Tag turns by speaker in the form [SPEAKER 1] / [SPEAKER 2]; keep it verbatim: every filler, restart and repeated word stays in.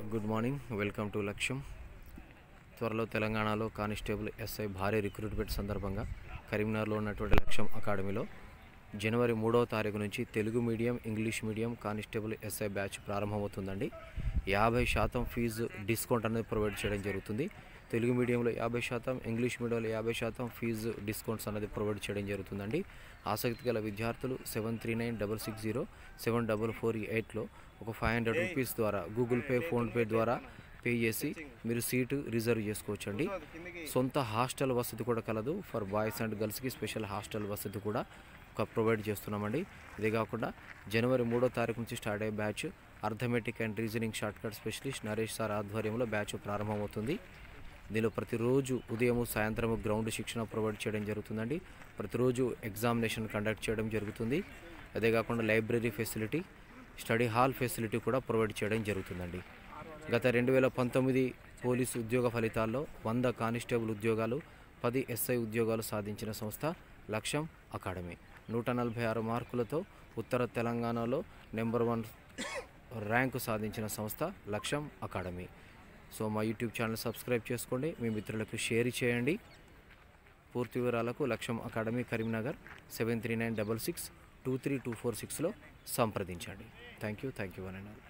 [SPEAKER 1] Good morning, welcome to లక్ష్యం. త్వరలో తెలంగాణలో కానిస్టేబుల్ ఎస్ఐ భారీ రిక్రూట్మెంట్ సందర్భంగా కరీంనగర్లో ఉన్నటువంటి లక్ష్యం అకాడమీలో జనవరి మూడవ తారీఖు నుంచి Telugu medium, English medium constable SI batch ప్రారంభమవుతుందండి. యాభై శాతం ఫీజు డిస్కౌంట్ అనేది ప్రొవైడ్ చేయడం జరుగుతుంది. తెలుగు మీడియంలో యాభై శాతం, ఇంగ్లీష్ మీడియంలో యాభై శాతం ఫీజు డిస్కౌంట్స్ అనేది ప్రొవైడ్ చేయడం జరుగుతుందండి. ఆసక్తి గల విద్యార్థులు seven three nine double six zero seven double four ఎయిట్లో ఒక ఫైవ్ హండ్రెడ్ రూపీస్ ద్వారా గూగుల్ పే, ఫోన్పే ద్వారా పే చేసి మీరు సీటు రిజర్వ్ చేసుకోవచ్చండి. సొంత హాస్టల్ వసతి కూడా కలదు. ఫర్ బాయ్స్ అండ్ గర్ల్స్కి స్పెషల్ హాస్టల్ వసతి కూడా ఒక ప్రొవైడ్ చేస్తున్నామండి. ఇదే కాకుండా జనవరి మూడో తారీఖు నుంచి స్టార్ట్ అయ్యే batch arithmetic and reasoning shortcut specialist Naresh sir ఆధ్వర్యంలో బ్యాచ్ ప్రారంభమవుతుంది. దీనిలో ప్రతిరోజు ఉదయం, సాయంత్రం గ్రౌండ్ శిక్షణ ప్రొవైడ్ చేయడం జరుగుతుందండి. ప్రతిరోజు ఎగ్జామినేషన్ కండక్ట్ చేయడం జరుగుతుంది. అదే కాకుండా library facility, study hall facility కూడా ప్రొవైడ్ చేయడం జరుగుతుందండి. గత రెండు వేల పంతొమ్మిది పోలీసు ఉద్యోగ ఫలితాల్లో వంద కానిస్టేబుల్ ఉద్యోగాలు, పది ఎస్ఐ ఉద్యోగాలు సాధించిన సంస్థ లక్ష్యం అకాడమీ. నూట నలభై ఆరు మార్కులతో ఉత్తర తెలంగాణలో నెంబర్ వన్ ర్యాంకు సాధించిన సంస్థ లక్ష్యం అకాడమీ. సో మా యూట్యూబ్ ఛానల్ సబ్స్క్రైబ్ చేసుకోండి, మీ మిత్రులకు షేర్ చేయండి. పూర్తి వివరాలకు Lakshyam academy Karimnagar seven three nine double six two three two four సిక్స్లో సంప్రదించండి. Thank you thank you one and all.